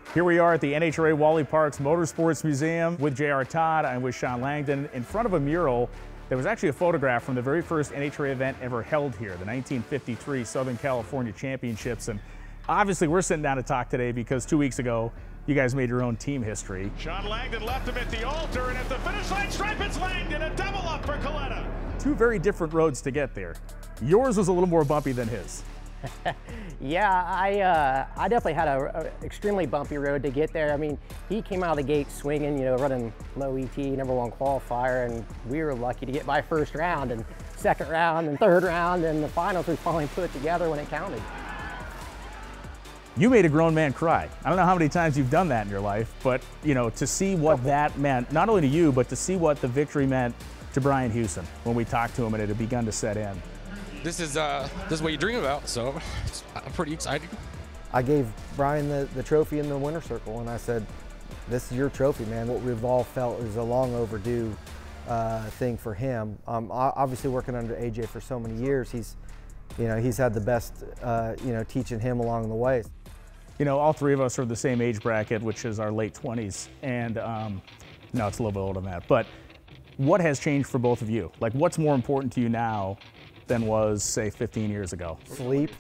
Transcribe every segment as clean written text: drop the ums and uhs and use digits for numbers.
Here we are at the NHRA Wally Parks Motorsports Museum with J.R. Todd and with Shawn Langdon in front of a mural that was actually a photograph from the very first NHRA event ever held here, the 1953 Southern California Championships. And obviously we're sitting down to talk today because 2 weeks ago, you guys made your own team history. Shawn Langdon left him at the altar, and at the finish line stripe, it's Langdon, a double up for Kalitta. Two very different roads to get there. Yours was a little more bumpy than his. Yeah, I definitely had a extremely bumpy road to get there. I mean, he came out of the gate swinging, you know, running low ET, #1 qualifier, and we were lucky to get by first round, and second round, and third round, and the finals we finally put it together when it counted. You made a grown man cry. I don't know how many times you've done that in your life, but you know, to see what that meant, not only to you, but to see what the victory meant to Brian Hewson when we talked to him and it had begun to set in. This is what you dream about, so it's pretty exciting. I gave Brian the trophy in the winner's circle, and I said, this is your trophy, man. What we've all felt is a long overdue thing for him. Obviously working under AJ for so many years, he's had the best, teaching him along the way. You know, all three of us are the same age bracket, which is our late 20s, and no, it's a little bit older than that, but what has changed for both of you? Like, what's more important to you now than was, say, 15 years ago? Sleep.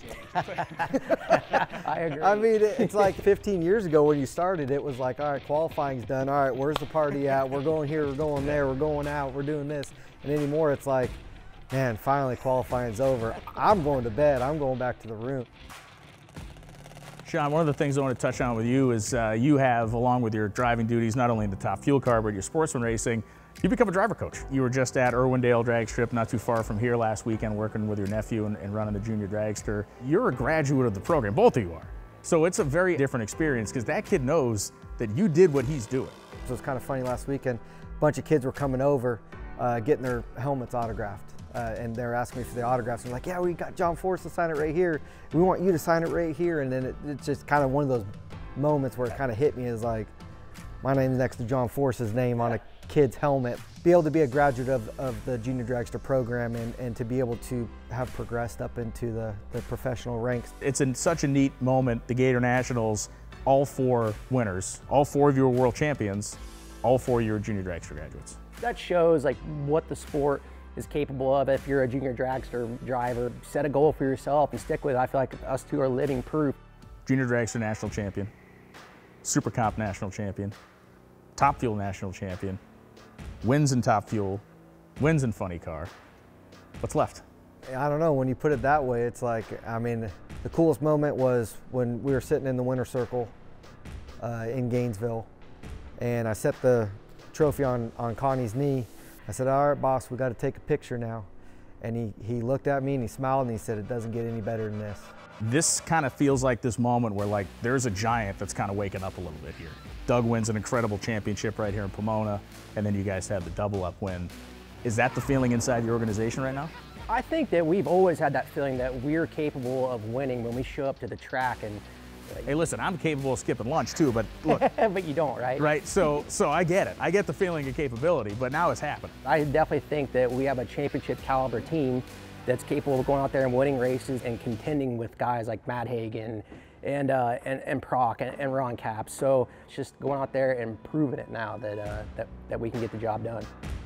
I agree. I mean, it's like 15 years ago when you started, it was like, all right, qualifying's done. All right, where's the party at? We're going here, we're going there, we're going out, we're doing this. And anymore, it's like, man, finally qualifying's over. I'm going to bed. I'm going back to the room. Shawn, one of the things I want to touch on with you is you have, along with your driving duties, not only in the Top Fuel car, but your sportsman racing, you become a driver coach. You were just at Irwindale Drag Strip, not too far from here last weekend, working with your nephew and running the junior dragster. You're a graduate of the program, both of you are. So it's a very different experience because that kid knows that you did what he's doing. So it was kind of funny last weekend, a bunch of kids were coming over, getting their helmets autographed. And they're asking me for the autographs. I'm like, yeah, we got John Force to sign it right here. We want you to sign it right here. And then it's just kind of one of those moments where it kind of hit me as like, my name's next to John Force's name on a kid's helmet. Be able to be a graduate of the junior dragster program and to be able to have progressed up into the professional ranks. It's such a neat moment, the Gator Nationals, all four winners, all four of you are world champions, all four of you are junior dragster graduates. That shows like what the sport is capable of. If you're a junior dragster driver, set a goal for yourself and stick with it. I feel like us two are living proof. Junior dragster national champion, Super Comp national champion, Top Fuel national champion, wins in Top Fuel, wins in Funny Car. What's left? I don't know, when you put it that way, it's like, I mean, the coolest moment was when we were sitting in the winner's circle in Gainesville, and I set the trophy on Connie's knee. I said, all right, boss, we got to take a picture now. And he looked at me and he smiled and he said, it doesn't get any better than this. This kind of feels like this moment where like there's a giant that's kind of waking up a little bit here. Doug wins an incredible championship right here in Pomona, and then you guys have the double up win. Is that the feeling inside the organization right now? I think that we've always had that feeling that we're capable of winning when we show up to the track. And hey, listen, I'm capable of skipping lunch too, but look. But you don't, right? Right, so I get it. I get the feeling of capability, but now it's happening. I definitely think that we have a championship caliber team that's capable of going out there and winning races and contending with guys like Matt Hagan and Proc and Ron Capps. So it's just going out there and proving it now that we can get the job done.